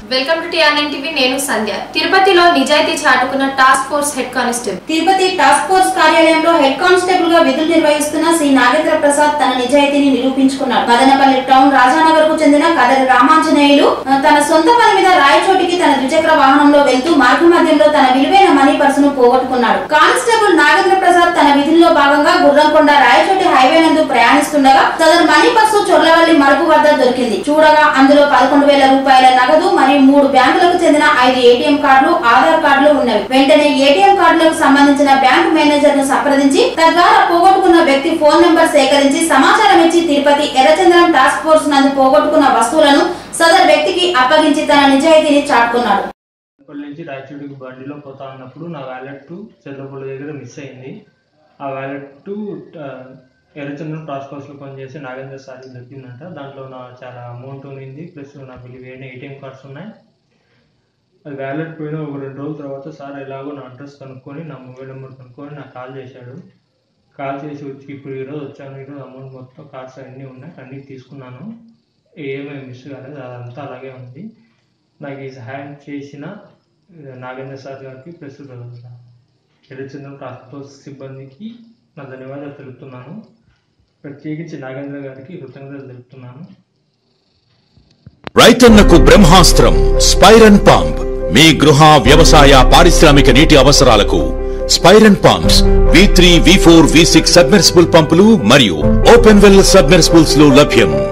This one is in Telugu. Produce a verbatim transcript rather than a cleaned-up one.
వెల్కమ్ టు టిఆర్ఎన్ టీవీ నేను సంధ్య. తిరుపతిలో నిజాయితీ చాటుకున్న task force head constable. Tirupati task force కార్యాలయంలో హెడ్ కానిస్టేబుల్ గా విధులు నిర్వహిస్తున్న శ్రీ నాగేంద్ర ప్రసాద్ తన నిజాయితీని నిరూపించుకున్నాడు. మదనపల్లి టౌన్ రాజానగర్ కు చెందిన కదరి రామాంజనేయులు తన సొంత పని మీద రాయచోటికి తన ద్విచక్ర వాహనంలో వెళ్తూ మార్గ మధ్యంలో తన విలువైన మనీ పర్సును పోగొట్టుకున్నాడు. కానిస్టేబుల్ నాగేంద్ర ప్రసాద్ తన విధుల్లో భాగంగా గుర్రంకొండ రాయచోటి హైవే నందు ప్రయాణిస్తుండగా సదరు మనీ పర్సు చొర్లవల్లి మరుపు వద్ద దొరికింది. చూడగా అందులో పదకొండు వేల రూపాయల నగదు మరియు మూడు బ్యాంకులకు చెందిన ఐదు ఏటీఎం కార్డులు, ఆధార్ కార్డులు ఉన్నవి. వెంటనే ఏటీఎం కార్డులకు సంబంధించిన బ్యాంకు మేనేజర్ ను సంప్రదించి తద్వారా పోగొట్టుకున్న వ్యక్తి ఫోన్ నెంబర్ సేకరించి సమాచారం ఇచ్చి తిరుపతి ఎర్రచంద్రం టాస్క్ ఫోర్స్ నందు పోగొట్టుకున్న వస్తువులను సదరు వ్యక్తికి అప్పగించి తన నిజాయితీని చాటుకున్నాడు. నుంచి రాయచూడికి బండిలో పోతా ఉన్నప్పుడు నా వ్యాలెట్ చంద్రపల్లి దగ్గర మిస్ అయింది. ఆ వ్యాలెట్ ఎర్రచంద్రం టాస్క్ ఫోర్స్లో పనిచేసి నాగేంద్ర సార్కి దొరికిందంట. దాంట్లో నా చాలా అమౌంట్ ఉంది, ప్లస్ నాకు విలువైన ఏటీఎం కార్డ్స్ ఉన్నాయి. అది వ్యాలెట్ పోయిన ఒక రెండు రోజుల తర్వాత సార్ ఎలాగో నా అడ్రస్ కనుక్కొని నా మొబైల్ నెంబర్ కనుక్కొని నాకు కాల్ చేశాడు. కాల్ చేసి వచ్చి ఇప్పుడు ఈరోజు వచ్చాను, ఈరోజు అమౌంట్ మొత్తం కార్డ్స్ అన్నీ ఉన్నాయి, అన్నీ తీసుకున్నాను, ఏమేమి మిస్ కాలేదు, అదంతా అలాగే ఉంది. నాకు ఈ సహాయం చేసిన నాగేంద్ర సార్ గారికి ప్లస్ ఎర్రచంద్రం టాస్క్ ఫోర్స్ సిబ్బందికి నా ధన్యవాదాలు తెలుపుతున్నాను. ప్రత్యేకించి నాగేంద్ర గారికి కృతజ్ఞతలు తెలుపుతున్నాను. రైతన్నకు బ్రహ్మాస్త్రం స్పైరన్ పంప్. మీ గృహ, వ్యవసాయ, పారిశ్రామిక నీటి అవసరాలకు స్పైరన్ pumps V three V four V six submersible పంపులు మరియు ఓపెన్ వెల్ సబ్మెర్సిబుల్స్ లో లభ్యం.